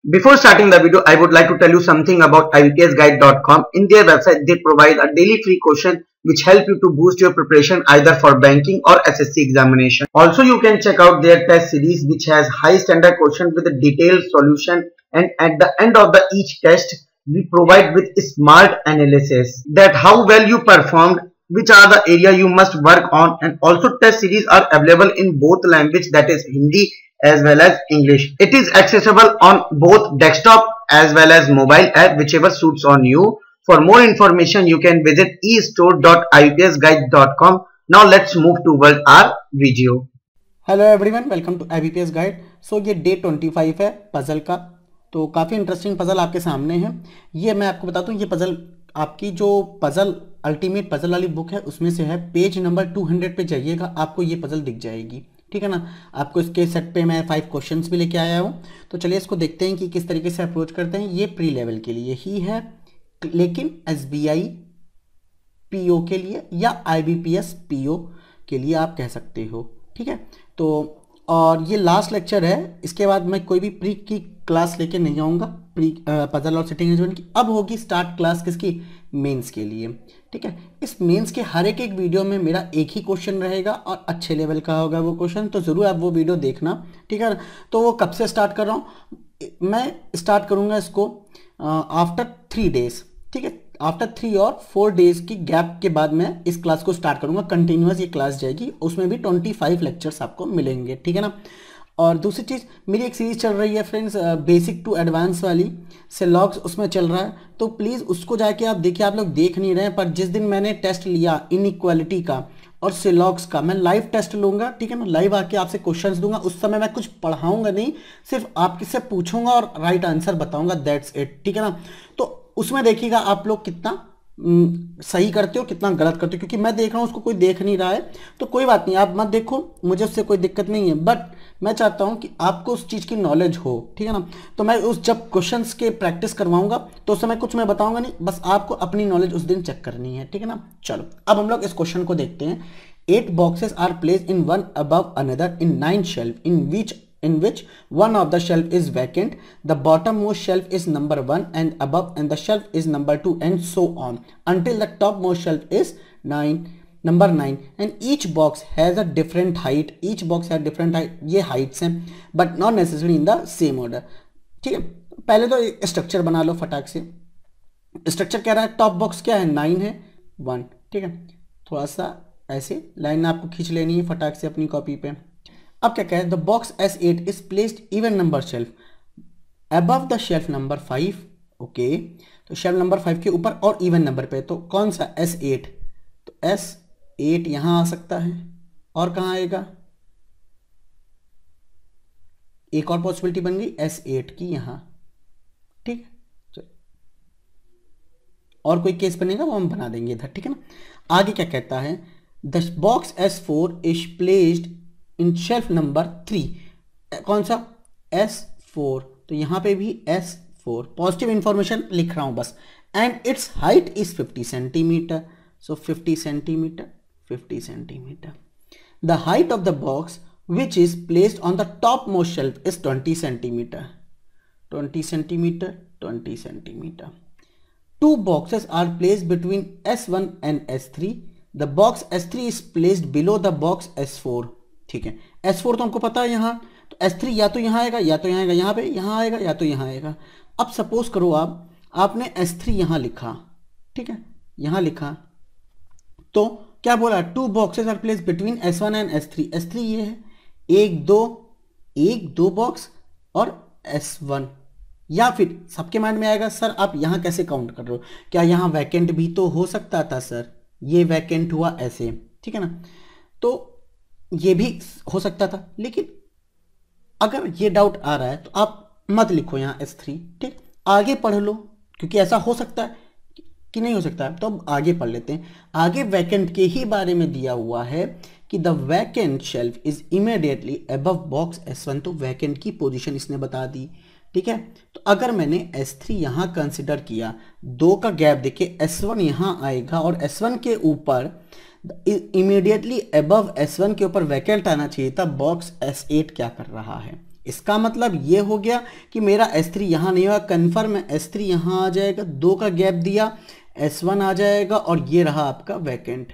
Before starting the video, I would like to tell you something about IBPSguide.com. In their website, they provide a daily free question which help you to boost your preparation either for banking or SSC examination. Also, you can check out their test series which has high standard question with a detailed solution, and at the end of each test, we provide with smart analysis that how well you performed, which are the area you must work on, and also test series are available in both language, that is Hindi as well as English. It is accessible on both desktop as well as mobile app, whichever suits on you. For more information, you can visit estore.ibpsguide.com. Now let's move towards our video. Hello everyone, welcome to IBPS guide. So ये day 25 है puzzle का। तो काफ़ी interesting puzzle आपके सामने है। ये मैं आपको बताता हूँ, ये पजल आपकी जो पजल अल्टीमेट पजल वाली बुक है उसमें से है। पेज नंबर 200 पे जाइएगा, आपको ये पजल दिख जाएगी, ठीक है ना। आपको इसके सेट पे मैं 5 क्वेश्चंस भी लेके आया हूँ। तो चलिए इसको देखते हैं कि किस तरीके से अप्रोच करते हैं। ये प्री लेवल के लिए ही है, लेकिन SBI PO के लिए या IBPS PO के लिए आप कह सकते हो, ठीक है। तो और ये लास्ट लेक्चर है, इसके बाद मैं कोई भी प्री की क्लास लेके नहीं आऊँगा, प्री पजल और सिटिंग अरेंजमेंट की। अब होगी स्टार्ट क्लास किसकी, मेंस के लिए, ठीक है। इस मेंस के हर एक वीडियो में मेरा एक ही क्वेश्चन रहेगा और अच्छे लेवल का होगा वो क्वेश्चन, तो ज़रूर आप वो वीडियो देखना, ठीक है। तो वो कब से स्टार्ट कर रहा हूँ, मैं स्टार्ट करूँगा इसको आफ्टर 3 डेज, ठीक है। आफ्टर 3 और 4 डेज की गैप के बाद मैं इस क्लास को स्टार्ट करूंगा। कंटिन्यूअस ये क्लास जाएगी, उसमें भी 25 लेक्चर्स आपको मिलेंगे, ठीक है ना। और दूसरी चीज़, मेरी एक सीरीज चल रही है फ्रेंड्स, बेसिक टू एडवांस वाली सिलॉग्स, उसमें चल रहा है। तो प्लीज़ उसको जाके आप देखिए। आप लोग देख नहीं रहे हैं, पर जिस दिन मैंने टेस्ट लिया इनइक्वालिटी का और सिलॉग्स का, मैं लाइव टेस्ट लूँगा, ठीक है। मैं लाइव आके आपसे क्वेश्चंस दूंगा। उस समय मैं कुछ पढ़ाऊँगा नहीं, सिर्फ आपसे पूछूंगा और राइट आंसर बताऊँगा, दैट्स इट, ठीक है ना। तो उसमें देखिएगा आप लोग कितना सही करते हो, कितना गलत करते हो, क्योंकि मैं देख रहा हूँ उसको कोई देख नहीं रहा है। तो कोई बात नहीं, आप मत देखो, मुझे उससे कोई दिक्कत नहीं है, बट मैं चाहता हूँ कि आपको उस चीज़ की नॉलेज हो, ठीक है ना। तो मैं उस जब क्वेश्चंस के प्रैक्टिस करवाऊंगा तो उस समय कुछ मैं बताऊंगा नहीं, बस आपको अपनी नॉलेज उस दिन चेक करनी है, ठीक है ना। चलो अब हम लोग इस क्वेश्चन को देखते हैं। 8 boxes are placed in one above another in 9 shelf in which one of the shelf is vacant, the bottommost shelf is number 1 and above and the shelf is number 2 and so on until the topmost shelf is number 9 and each box has a different height, each box has different height, ये heights हैं but not necessarily in the same order, ठीक है। पहले तो structure बना लो फटाक से। Structure कह रहा है टॉप बॉक्स क्या है, 9 है 1, ठीक है। थोड़ा सा ऐसे लाइन आपको खींच लेनी है फटाक से अपनी कॉपी पे। अब क्या कहे, the box S8 is placed even number shelf above the shelf number 5, okay. तो शेल्फ नंबर 5 के ऊपर और इवन नंबर पे, तो कौन सा S8, तो S8 यहां आ सकता है और कहां आएगा, एक और पॉसिबिलिटी बन गई S8 की यहां, ठीक है। और कोई केस बनेगा वो हम बना देंगे इधर, ठीक है ना। आगे क्या कहता है, the box S4 is placed in shelf number 3, कौन सा S4, तो यहां पे भी S4, पॉजिटिव इंफॉर्मेशन लिख रहा हूं बस। And its height is 50 centimetre, so 50 centimetre 50 centimetre. The height of the box which is placed on the top most shelf is 20 centimetre 20 centimetre 20 centimetre. 2 boxes are placed between S1 and S3. The box S3 is placed below the box S4, ठीक है। S4 तो हमको पता है यहाँ, तो S3 या तो यहाँ आएगा या तो यहाँ आएगा, यहाँ पे यहाँ आएगा या तो यहाँ आएगा। अब सपोज करो आपने S3 यहाँ लिखा, ठीक है, यहाँ लिखा, तो क्या बोला, 2 boxes are placed between S1 and S3। S3 ये है, एक दो बॉक्स और S1, या फिर सबके माइंड में आएगा सर आप यहाँ कैसे काउंट कर रहे हो, क्या यहाँ वैकेंट भी तो हो सकता था सर, ये वैकेंट हुआ ऐसे, ठीक है ना। तो ये भी हो सकता था, लेकिन अगर ये डाउट आ रहा है तो आप मत लिखो यहाँ S3, ठीक, आगे पढ़ लो, क्योंकि ऐसा हो सकता है कि नहीं हो सकता है। तो अब आगे पढ़ लेते हैं। आगे वैकेंट के ही बारे में दिया हुआ है कि the vacant shelf is immediately above box S1, तो वैकेंट की पोजीशन इसने बता दी, ठीक है। तो अगर मैंने S3 यहाँ कंसिडर किया, 2 का गैप देखे, S1 यहाँ आएगा और S1 के ऊपर इमीडिएटली अबव S1 के ऊपर वैकेंट आना चाहिए था। बॉक्स S8 क्या कर रहा है, इसका मतलब ये हो गया कि मेरा S3 यहाँ नहीं होगा, कन्फर्म है S3 यहाँ आ जाएगा, 2 का गैप दिया, S1 आ जाएगा और ये रहा आपका वैकेंट।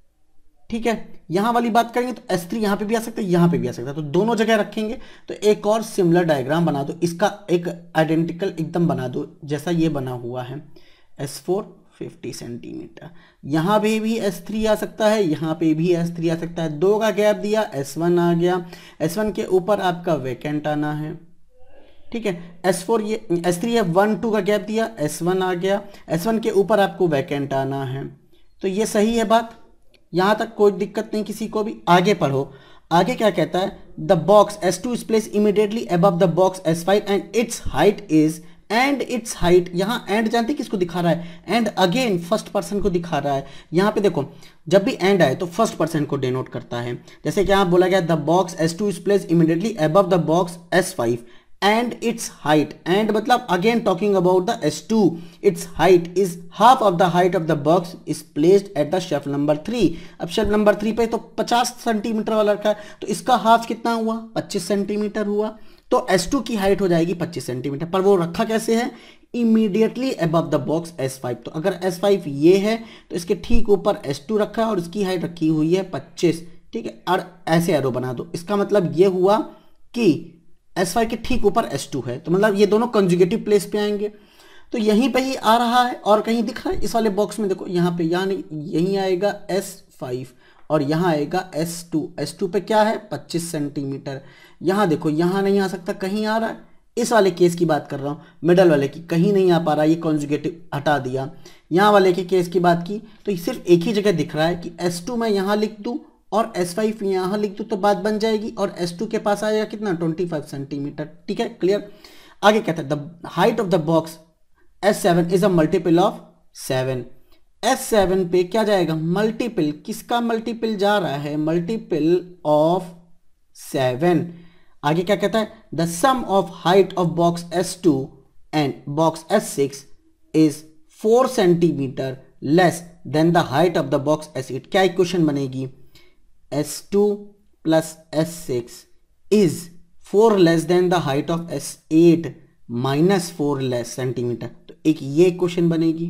ठीक है, यहां वाली बात करेंगे तो S3 यहां पे भी आ सकता है, यहां पे भी आ सकता है, तो दोनों जगह रखेंगे। तो एक और सिमिलर डायग्राम बना दो, इसका एक आइडेंटिकल एकदम बना दो जैसा ये बना हुआ है। S4 50 सेंटीमीटर, यहां पे भी S3 आ सकता है, यहां पे भी S3 आ सकता है, 2 का गैप दिया, S1 आ गया, S1 के ऊपर आपका वैकेंट आना है। ठीक है, S4 ये S3 है, 1 2 का गैप दिया, S1 आ गया, S1 के ऊपर आपको वैकेंट आना है। तो ये सही है बात, यहां तक कोई दिक्कत नहीं किसी को भी। आगे पढ़ो, आगे क्या कहता है, the box S2 is place immediately above the box S5 and its height is, and its height, यहां एंड जानते किसको दिखा रहा है, एंड अगेन फर्स्ट पर्सन को दिखा रहा है। यहां पे देखो जब भी एंड आए तो फर्स्ट पर्सन को डिनोट करता है, जैसे कि यहां बोला गया the box S2 is place immediately above the box S5 and its height, and मतलब again talking about the S2, its height is half of the height of the box is placed at the shelf number 3। अब shelf number 3 पे तो 50 centimetre वाला रखा है, तो इसका half कितना हुआ, 25 सेंटीमीटर हुआ। तो S2 की हाइट हो जाएगी 25 सेंटीमीटर, पर वो रखा कैसे है, immediately above the box S5। तो अगर S5 ये है तो इसके ठीक ऊपर S2 रखा है और इसकी हाइट रखी हुई है 25। ठीक है, और ऐसे एरो बना दो, इसका मतलब ये हुआ कि S5 के ठीक ऊपर S2 है, तो मतलब ये दोनों कंजुगेटिव प्लेस पे आएंगे। तो यहीं पे ही आ रहा है और कहीं दिख रहा है इस वाले बॉक्स में, देखो यहाँ पे, यानी यहीं आएगा S5 और यहाँ आएगा S2। S2 पे क्या है, 25 सेंटीमीटर। यहाँ देखो, यहाँ नहीं आ सकता, कहीं आ रहा है, इस वाले केस की बात कर रहा हूँ, मिडल वाले की, कहीं नहीं आ पा रहा, ये कंजुगेटिव हटा दिया। यहाँ वाले के केस की बात की तो सिर्फ एक ही जगह दिख रहा है कि S2 मैं यहाँ लिख दूँ और S5 यहाँ लिख दूँ तो बात बन जाएगी, और S2 के पास आएगा कितना, 25 सेंटीमीटर। ठीक है, क्लियर। आगे कहता है the height of the box S7 is a multiple of 7। S7 पे क्या जाएगा, मल्टीपल, किसका मल्टीपल जा रहा है, मल्टीपल ऑफ 7। आगे क्या कहता है, the sum of height of box S2 and box S6 is 4 centimetre less than the height of the box S8। क्या इक्वेशन बनेगी, S2 plus S6 is 4 less than the height of S8 minus 4 less centimetre. तो एक ये question बनेगी।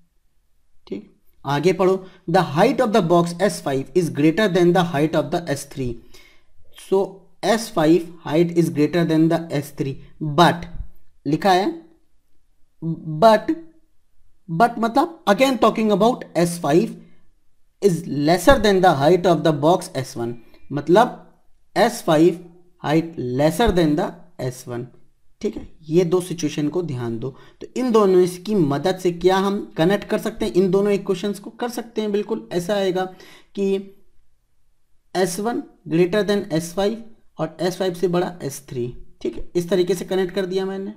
ठीक, आगे पढ़ो, the height of the box S5 is greater than the height of the S3, so S5 height is greater than the S3 but, लिखा है but मतलब again talking about S5 is lesser than the height of the box S1, मतलब S5 height lesser than the S1। ठीक है, ये दो situation को ध्यान दो। तो इन दोनों की मदद से क्या हम कनेक्ट कर सकते हैं, इन दोनों इक्वेशंस को कर सकते हैं। बिल्कुल ऐसा आएगा कि S1 ग्रेटर देन S5 और S5 से बड़ा S3। ठीक है, इस तरीके से कनेक्ट कर दिया मैंने,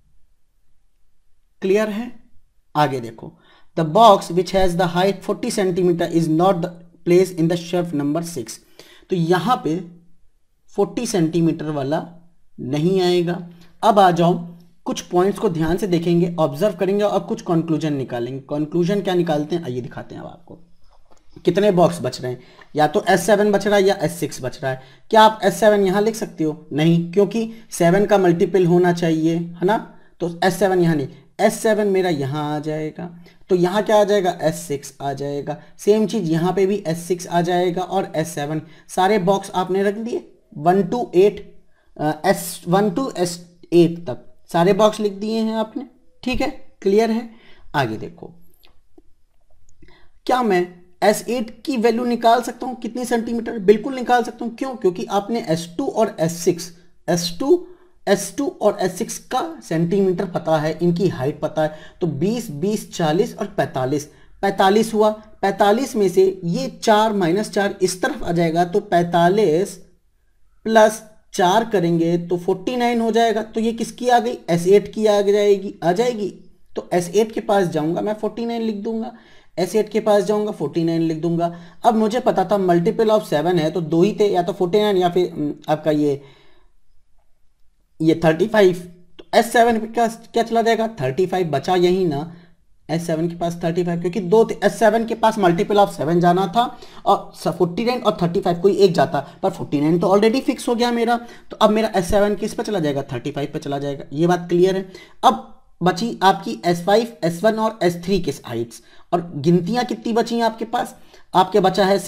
क्लियर है। आगे देखो, the box which has the height 40 centimetre is not the place in the shelf number 6। तो यहां पे 40 सेंटीमीटर वाला नहीं आएगा। अब आ जाओ, कुछ पॉइंट्स को ध्यान से देखेंगे, ऑब्जर्व करेंगे और कुछ कंक्लूजन निकालेंगे। कंक्लूजन क्या निकालते हैं, आइए दिखाते हैं अब आपको। कितने बॉक्स बच रहे हैं, या तो S7 बच रहा है या S6 बच रहा है। क्या आप S7 यहां लिख सकते हो, नहीं, क्योंकि 7 का मल्टीपल होना चाहिए, है ना। तो S7 यहां नहीं, S7 मेरा यहाँ आ जाएगा, तो यहाँ क्या आ जाएगा, S6 आ जाएगा। सेम चीज़ यहाँ पे भी S6 आ जाएगा और S7। सारे बॉक्स आपने रख दिए 1 to 8, S1 to S8 तक सारे बॉक्स लिख दिए हैं आपने। ठीक है, क्लियर है। आगे देखो, क्या मैं S8 की वैल्यू निकाल सकता हूँ कितनी सेंटीमीटर, बिल्कुल निकाल सकता हूँ। क्यों, क्योंकि आपने S2 और S2 और S6 का सेंटीमीटर पता है, इनकी हाइट पता है। तो 20, 20, 40 और 45, 45 हुआ। 45 में से ये 4 - 4 इस तरफ आ जाएगा, तो 45 प्लस 4 करेंगे तो 49 हो जाएगा। तो ये किसकी आ गई, S8 की आ जाएगी। तो S8 के पास जाऊंगा मैं 49 लिख दूंगा, S8 के पास जाऊंगा 49 लिख दूंगा। अब मुझे पता था मल्टीपल ऑफ 7 है, तो 2 ही थे, या तो 49 या फिर आपका ये 35। तो S7 पे क्या चला जाएगा, 35 बचा यही ना, S7 के पास 35, क्योंकि दो S7 के पास मल्टीपल ऑफ 7 जाना था और 49 और 35 कोई एक जाता, पर 49 तो ऑलरेडी फिक्स हो गया मेरा, तो अब मेरा S7 किस पे चला जाएगा, 35 पे चला जाएगा। ये बात क्लियर है। अब बची आपकी S5, S1 और S3 के हाइट्स, और गिनतियां कितनी बची हैं आपके पास, आपके बचा है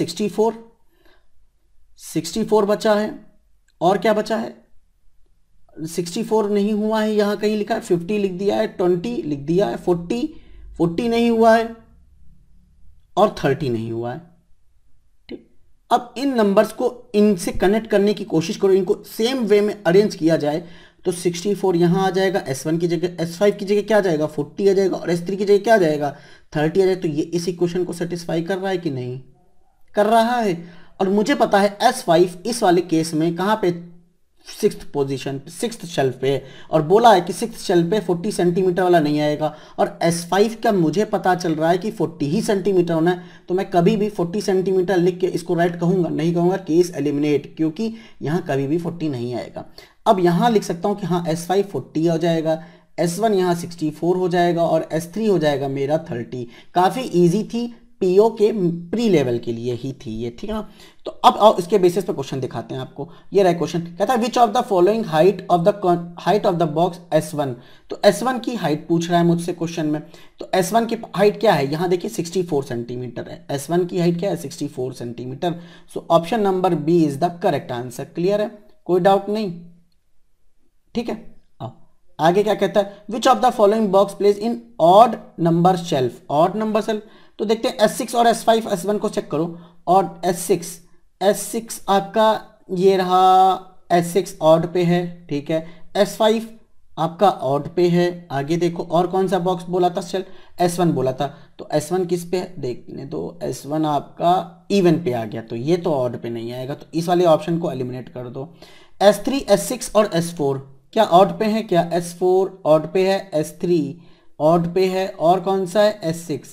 64 बचा है, और क्या बचा है, 64 नहीं हुआ है, यहां कहीं लिखा है 50 लिख दिया है, 20 लिख दिया है, 40 नहीं हुआ है, और 30 नहीं हुआ है। ठीक, अब इन नंबर्स को इनसे कनेक्ट करने की कोशिश करो, इनको सेम वे में अरेंज किया जाए तो 64 यहां आ जाएगा, S1 की जगह S5 की जगह क्या आ जाएगा, 40 आ जाएगा, और S3 की जगह क्या आ जाएगा, 30 आ जाएगा। तो ये इस इक्वेशन को सेटिस्फाई कर रहा है कि नहीं कर रहा है। और मुझे पता है S5 इस वाले केस में कहां पे, 6th पोजीशन, 6th शेल्फ पे, और बोला है कि 6th शेल्फ पे 40 सेंटीमीटर वाला नहीं आएगा, और S5 का मुझे पता चल रहा है कि 40 ही सेंटीमीटर होना है, तो मैं कभी भी 40 सेंटीमीटर लिख के इसको राइट कहूंगा नहीं, कहूंगा केस एलिमिनेट, क्योंकि यहां कभी भी 40 नहीं आएगा। अब यहां लिख सकता हूं कि हाँ S5 40 हो जाएगा, S1 यहां 64 हो जाएगा, और S3 हो जाएगा मेरा 30। काफी ईजी थी, पीओ के प्री लेवल के लिए ही थी ये, ठीक है ना। तो अब आओ इसके बेसिस पे क्वेश्चन दिखाते हैं आपको। ये रहा क्वेश्चन, कहता है which of the following height of the box S1। तो S1 की हाइट पूछ रहा है मुझसे क्वेश्चन में, तो S1 की हाइट क्या है, यहां देखिए 64 सेंटीमीटर है, S1 की हाइट क्या है 64 centimetre. So option number B is the correct answer. Clear है, कोई डाउट नहीं, ठीक है। आगे क्या कहता है, which of the following box place in odd number shelf, odd number shelf. तो देखते हैं S6 और S5, S1 को चेक करो, और S6 आपका ये रहा, S6 ऑड पे है, ठीक है, S5 आपका ऑड पे है। आगे देखो और कौन सा बॉक्स बोला था, चल S1 बोला था, तो S1 किस पे है देखने, तो S1 आपका इवन पे आ गया, तो ये तो ऑड पे नहीं आएगा, तो इस वाले ऑप्शन को एलिमिनेट कर दो। S3, S6 और S4 क्या ऑड पे है, क्या S4 ऑड पे है, S3 ऑड पे है, और कौन सा है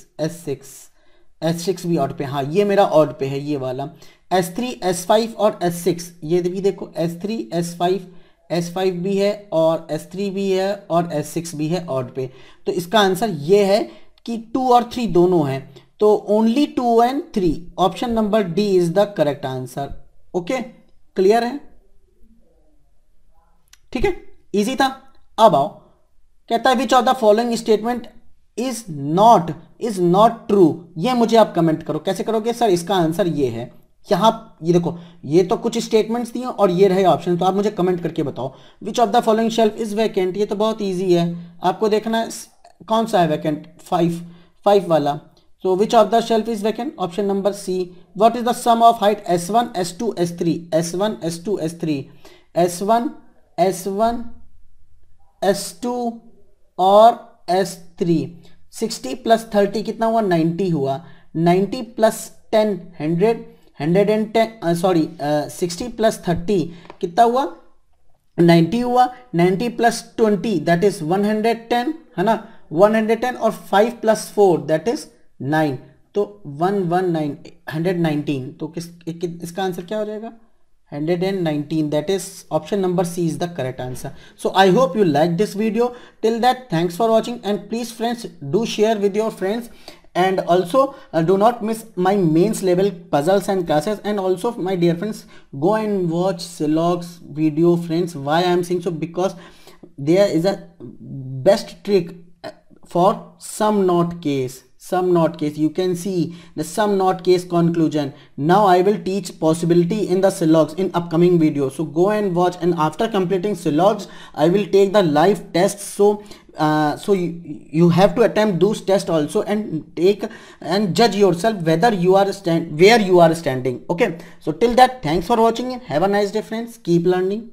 S6 भी ऑड पे, हाँ ये मेरा ऑड पे है ये वाला। S3, S5 और S6 ये भी देखो, S3, S5 भी है, और S3 भी है, और S6 भी है ऑड पे। तो इसका आंसर ये है कि 2 और 3 दोनों है, तो only 2 and 3, option number D is the correct answer. Okay, clear है, ठीक है, इजी था। अब आओ, कहता है which of the following statement is not true. ये मुझे आप कमेंट करो, कैसे करोगे सर, इसका आंसर ये है, यहां ये देखो, ये तो कुछ स्टेटमेंट्स दिए और ये रहे ऑप्शन, तो आप मुझे कमेंट करके बताओ which of the following shelf is vacant. ये तो बहुत इजी है, आपको देखना है कौन सा है वैकेंट, 5 वाला। So which of the shelf is vacant? Option number C. What is the sum of height S1, S2, S3? S1, S2, S3. S1, S2 और S3। 60 प्लस 30 कितना हुआ, 90 हुआ। 90 प्लस 10 110, सॉरी 60 प्लस 30 कितना हुआ, 90 हुआ। 90 प्लस 20 दैट इज 110, है ना, 110, और 5 प्लस 4 दैट इज 9, तो 119, तो इसका आंसर क्या हो जाएगा, 119, that is option number C is the correct answer. So I hope you like this video. Till that, thanks for watching, and please friends do share with your friends, and also do not miss my mains level puzzles and classes. And also my dear friends, go and watch Silog's video friends. Why I am saying so, because there is a best trick for sum not case. You can see the sum not case conclusion. Now I will teach possibility in the Silogs in upcoming video, so go and watch. And after completing Silogs, I will take the live tests, so you have to attempt those tests also, and take and judge yourself whether you are where you are standing. Okay, so till that, thanks for watching, and have a nice day friends. Keep learning.